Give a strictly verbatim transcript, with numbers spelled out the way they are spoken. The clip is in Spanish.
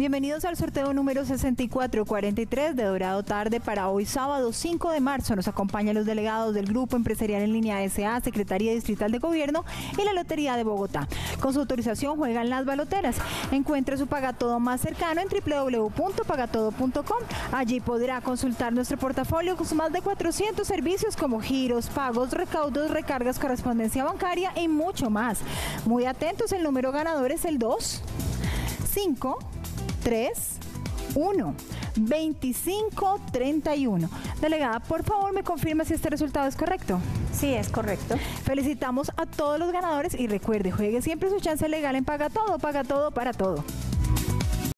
Bienvenidos al sorteo número sesenta y cuatro cuarenta y tres de Dorado Tarde para hoy sábado cinco de marzo. Nos acompañan los delegados del Grupo Empresarial en Línea S A, Secretaría Distrital de Gobierno y la Lotería de Bogotá. Con su autorización juegan las baloteras. Encuentre su Pagatodo más cercano en w w w punto pagatodo punto com. Allí podrá consultar nuestro portafolio con sus más de cuatrocientos servicios como giros, pagos, recaudos, recargas, correspondencia bancaria y mucho más. Muy atentos, el número ganador es el dos cinco tres uno veinticinco treinta y uno. Delegada, por favor, me confirma si este resultado es correcto. Sí, es correcto. Felicitamos a todos los ganadores y recuerde, juegue siempre su chance legal en Pagatodo, Pagatodo para todo.